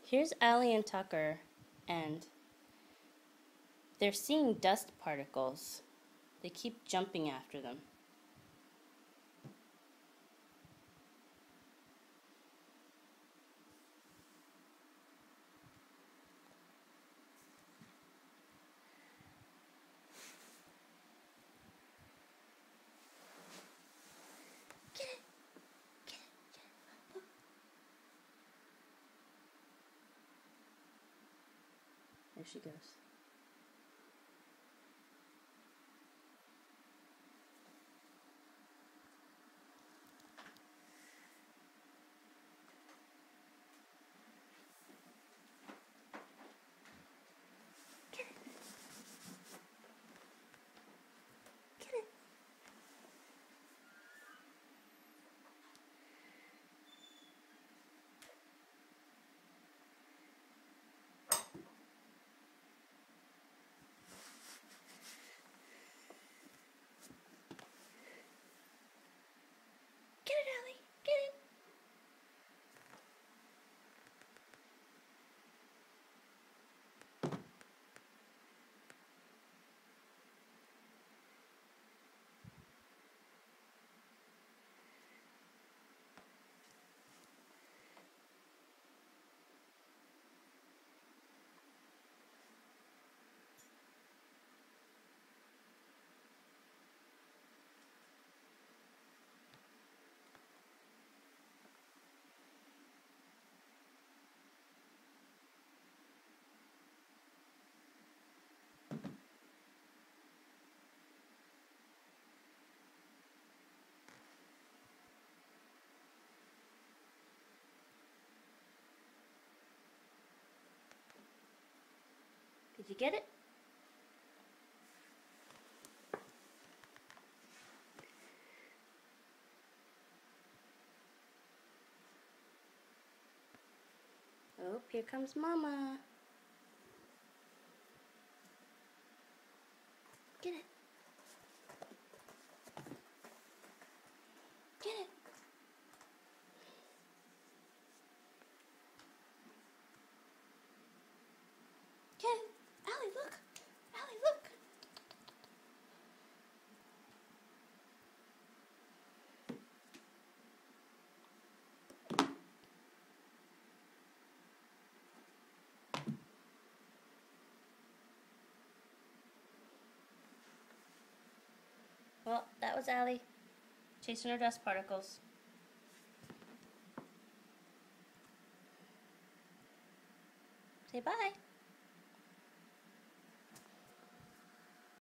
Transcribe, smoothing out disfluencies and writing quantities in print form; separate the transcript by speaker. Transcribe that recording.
Speaker 1: Here's Allie and Tucker, and they're seeing dust particles. They keep jumping after them. Get it! Get it! Get it! Look. There she goes. Get it! Get it! Get it, Allie! Get it! Did you get it? Oh, here comes Mama. Get it. Get it. Get it. Allie, look. Allie, look. Well, that was Allie chasing her dust particles. Say bye.